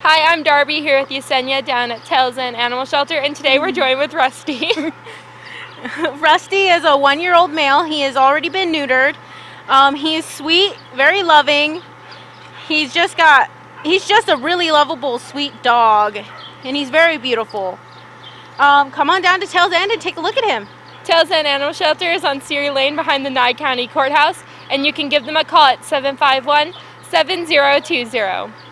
Hi, I'm Darbie here with Yesenia down at Tails End Animal Shelter, and today we're joined with Rusty. Rusty is a 1-year-old male. He has already been neutered. He is sweet, very loving. He's just a really lovable, sweet dog, and he's very beautiful. Come on down to Tails End and take a look at him. Tails End Animal Shelter is on Seary Lane behind the Nye County Courthouse, and you can give them a call at 751-7020.